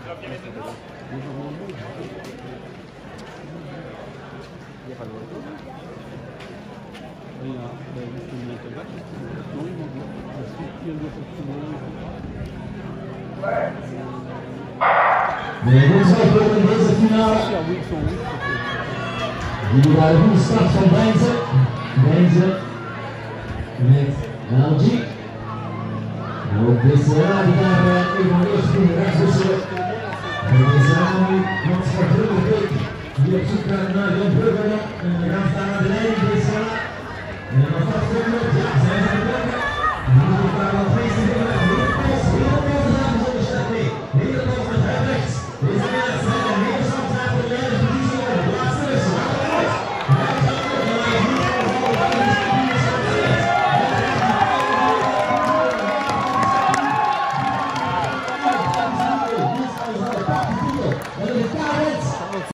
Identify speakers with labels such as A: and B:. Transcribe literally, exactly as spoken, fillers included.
A: Bem-vindos ao jogo de mesa final. Dividar o start van Benze. Benze met L G. En ook D C A die daar een van de eerste punten rechtswisselen. En D C A nu Hans van Bruggebeek die op zoek gaat naar Jan Brugge. En dan gaan staan aan de leiding D C A. En dan vast komt ja, zijn ze betrokken. En nu moet daar al feesten doen. Hele pas, hele pas en dan zonder stap mee. Hele pas met hem rechts. Deze mensen zijn een hele stap zijn voor de leiders van die zomer. De laatste is waar uit. Hij gaat ook naar de voet van de bal. Dat is de nieuwe stap. Dat is de